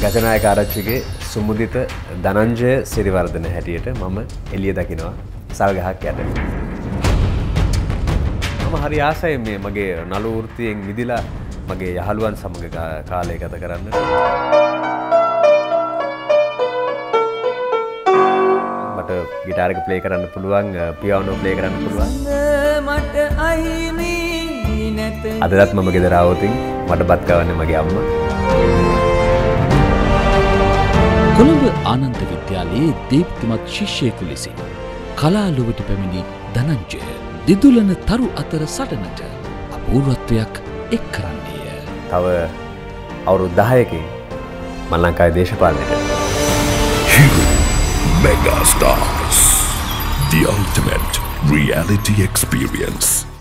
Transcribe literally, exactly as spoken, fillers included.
ගජනායක ආරච්චිගේ සුමුදිත ධනංජය සිරිවර්ධන හැටියට මම එළිය දකිනවා සල් ගහක් යට. මම හරි ආසයි මේ මගේ නළු වෘත්තියෙන් මිදිලා මගේ යහළුවන් සමග කාලය ගත කරන්න. මට ගිටාර් එක ප්ලේ කරන්න පුළුවන්, පියානෝ ප්ලේ කරන්න පුළුවන්. මට අයිමි නැත. අදත් මම ගෙදර ආවොතින් මට බත් කවන්නේ මගේ අම්මා. කොළඹ ආනන්ද විද්‍යාලයේ දීප්තිමත් ශිෂ්‍යයෙකු ලෙසින් කලාලුවට පැමිණි ධනංජය දිදුලන තරු අතර සටනට අපූර්වත්වයක් එක් කරන්නේය. තව අවුරුදු දහයකින් මම ලංකාවේ දේශපාලනයට Hero Mega Stars, the ultimate reality experience.